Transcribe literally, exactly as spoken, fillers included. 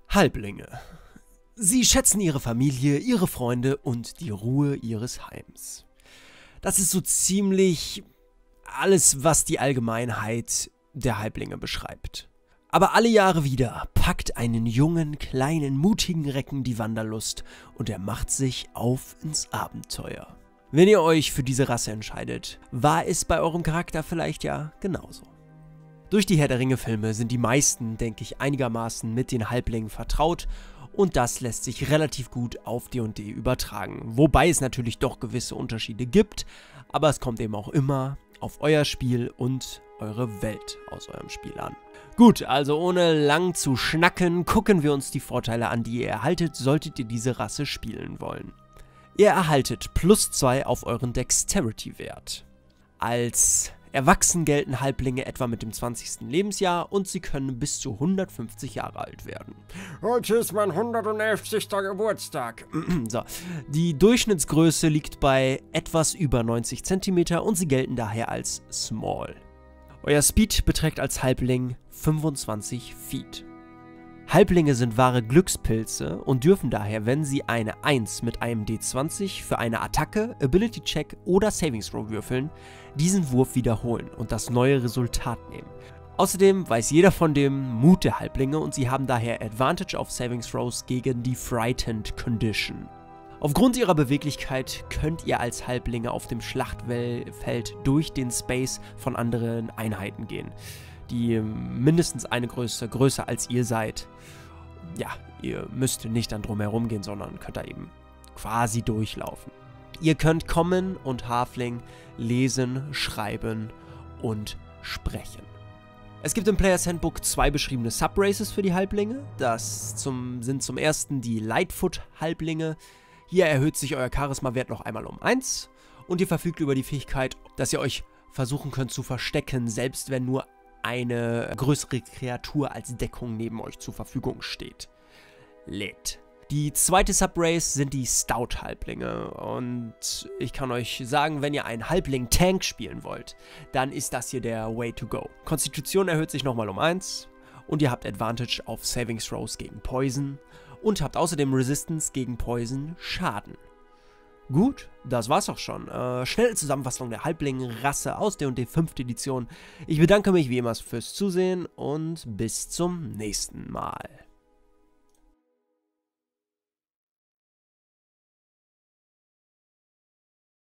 Halblinge. Sie schätzen ihre Familie, ihre Freunde und die Ruhe ihres Heims. Das ist so ziemlich alles, was die Allgemeinheit der Halblinge beschreibt. Aber alle Jahre wieder packt einen jungen, kleinen, mutigen Recken die Wanderlust und er macht sich auf ins Abenteuer. Wenn ihr euch für diese Rasse entscheidet, war es bei eurem Charakter vielleicht ja genauso. Durch die Herr der Ringe-Filme sind die meisten, denke ich, einigermaßen mit den Halblingen vertraut und das lässt sich relativ gut auf D und D übertragen. Wobei es natürlich doch gewisse Unterschiede gibt, aber es kommt eben auch immer auf euer Spiel und eure Welt aus eurem Spiel an. Gut, also ohne lang zu schnacken, gucken wir uns die Vorteile an, die ihr erhaltet, solltet ihr diese Rasse spielen wollen. Ihr erhaltet plus zwei auf euren Dexterity-Wert. Als erwachsen gelten Halblinge etwa mit dem zwanzigsten Lebensjahr und sie können bis zu hundertfünfzig Jahre alt werden. Heute ist mein hundertelfter Geburtstag. So, die Durchschnittsgröße liegt bei etwas über neunzig Zentimeter und sie gelten daher als Small. Euer Speed beträgt als Halbling fünfundzwanzig Feet. Halblinge sind wahre Glückspilze und dürfen daher, wenn sie eine eins mit einem D zwanzig für eine Attacke, Ability Check oder Saving Throw würfeln, diesen Wurf wiederholen und das neue Resultat nehmen. Außerdem weiß jeder von dem Mut der Halblinge und sie haben daher Advantage auf Saving Throws gegen die Frightened Condition. Aufgrund ihrer Beweglichkeit könnt ihr als Halblinge auf dem Schlachtfeld durch den Space von anderen Einheiten gehen, die mindestens eine Größe größer als ihr seid. Ja, ihr müsst nicht dann drum herum gehen, sondern könnt da eben quasi durchlaufen. Ihr könnt Common und Halfling lesen, schreiben und sprechen. Es gibt im Players Handbook zwei beschriebene Subraces für die Halblinge. Das zum, sind zum ersten die Lightfoot-Halblinge. Hier erhöht sich euer Charisma-Wert noch einmal um eins und ihr verfügt über die Fähigkeit, dass ihr euch versuchen könnt zu verstecken, selbst wenn nur eine größere Kreatur als Deckung neben euch zur Verfügung steht. Lädt. Die zweite Subrace sind die Stout-Halblinge und ich kann euch sagen, wenn ihr einen Halbling-Tank spielen wollt, dann ist das hier der Way to go. Konstitution erhöht sich nochmal um eins und ihr habt Advantage auf Saving Throws gegen Poison und habt außerdem Resistance gegen Poison Schaden. Gut, das war's auch schon. Äh, schnelle Zusammenfassung der Halbling-Rasse aus D und D fünfte Edition. Ich bedanke mich wie immer fürs Zusehen und bis zum nächsten Mal.